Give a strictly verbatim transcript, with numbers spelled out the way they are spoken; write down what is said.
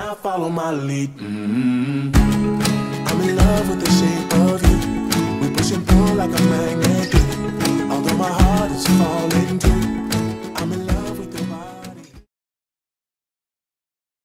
I follow my lead. Mm-hmm. I'm in love with the shape of you. We push and pull like a magnet.